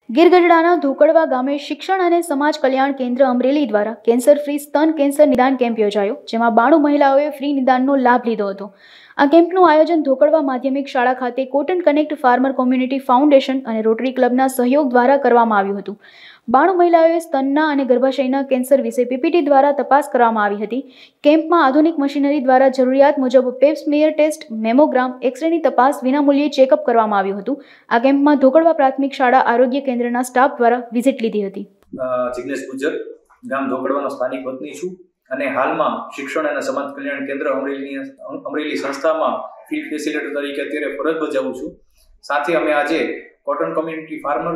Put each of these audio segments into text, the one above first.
ગીર ગઢડાના ધોકડવા ગામે શિક્ષણ અને સમાજ કલ્યાણ કેન્દ્ર અમરેલી દ્વારા કેન્સર ફ્રી સ્તન કેન્સર નિદાન કેમ્પ યોજાયો, જેમાં 92 મહિલાઓએ ફ્રી નિદાનનો લાભ લીધો હતો. આ કેમ્પનું આયોજન ધોકડવા માધ્યમિક શાળા ખાતે cotton connect farmer community foundation અને રોટરી ક્લબના સહયોગ દ્વારા કરવામાં આવ્યું હતું. 92 મહિલાઓએ સ્તનના અને ગર્ભાશયના કેન્સર વિશે પીપીટી દ્વારા તપાસ કરવામાં આવી હતી. કેમ્પમાં આધુનિક મશીનરી દ્વારા જરૂરિયાત મુજબ પેપ સ્મિયર ટેસ્ટ, મેમોગ્રામ, એક્સરેની તપાસ વિનામૂલ્યે ચેકઅપ કરવામાં આવ્યું હતું. આ કેમ્પમાં ધોકડવા પ્રાથમિક શાળા આરોગ્ય કેન્દ્રના સ્ટાફ દ્વારા વિઝિટ લીધી હતી. જિગ્નેશ ગુજર, ગામ ધોકડવાનો સ્થાનિક વતની છું અને હાલમાં શિક્ષણ અને સમાજ કલ્યાણ કેન્દ્ર અમરેલી સંસ્થામાં ફિલ્ડ ફેસિલિટેટર તરીકે અત્યારે ફરજ બજાવું છું. સાથે અમે આજે કોટન કોમ્યુનિટી ફાર્મર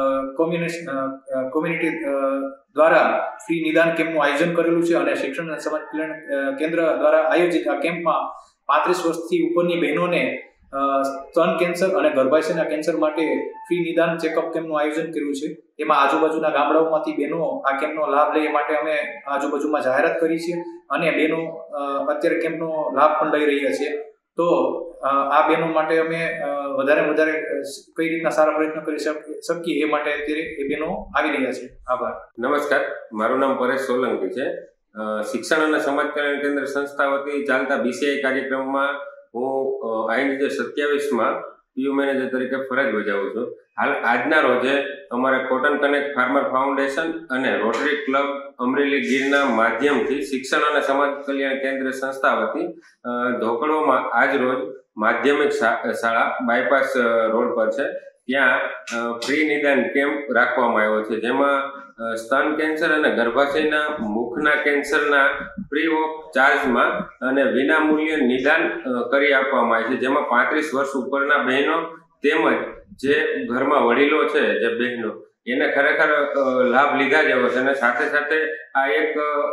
કોમ્યુનિટી દ્વારા ફ્રી નિદાન કેમ્પનું આયોજન કરેલું છે અને શિક્ષણ અને સમાજ કલ્યાણ કેન્દ્ર દ્વારા આયોજિત આ કેમ્પમાં 35 વર્ષથી ઉપરની બહેનોને સ્તન કેન્સર અને ગર્ભાશયના કેન્સર માટે ફ્રી નિદાન ચેકઅપ કેમ્પનું આયોજન કર્યું છે. એમાં આજુબાજુના ગામડાઓમાંથી બહેનો આ કેમ્પનો લાભ લે માટે અમે આજુબાજુમાં જાહેરાત કરી છે અને બહેનો અત્યારે કેમ્પનો લાભ પણ લઈ રહ્યા છે. તો આ બહેનો માટે અમે વધારે કઈ રીતના સારા પ્રયત્ન કરી શકીએ એ માટે અત્યારે એ બહેનો આવી રહ્યા છે. આભાર. નમસ્કાર, મારું નામ પરેશ સોલંકી છે. શિક્ષણ અને સમાજ કલ્યાણ કેન્દ્ર સંસ્થા વતી ચાલતા બીસીઆઈ કાર્યક્રમમાં હું IN27માં પીયુ મેનેજર તરીકે ફરજ બજાવું છું. હાલ આજના રોજે અમારા કોટન કનેક્ટ ફાર્મર ફાઉન્ડેશન અને રોટરી ક્લબ અમરેલી ગીરના માધ્યમથી શિક્ષણ અને સમાજ કલ્યાણ કેન્દ્ર સંસ્થા વતી ધોકડવામાં આજ રોજ માધ્યમિક શાળા બાયપાસ રોડ પર છે, ત્યાં ફ્રી નિદાન કેમ્પ રાખવામાં આવ્યો છે, જેમાં સ્તન કેન્સર અને ગર્ભાશયના મુખના કેન્સરના ફ્રી ઓફ ચાર્જમાં અને વિનામૂલ્યે નિદાન કરી આપવામાં આવે છે, જેમાં 35 વર્ષ ઉપરના બહેનો તેમજ જે ઘરમાં વડીલો છે, જે બહેનો એને ખરેખર લાભ લીધા જેવો છે. અને સાથે સાથે આ એક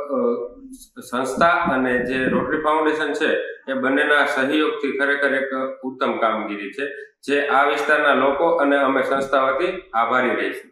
સંસ્થા અને જે રોટરી ફાઉન્ડેશન છે એ બંનેના સહયોગથી ખરેખર એક ઉત્તમ કામગીરી છે, જે આ વિસ્તારના લોકો અને અમે સંસ્થા વતી આભારી રહીશું.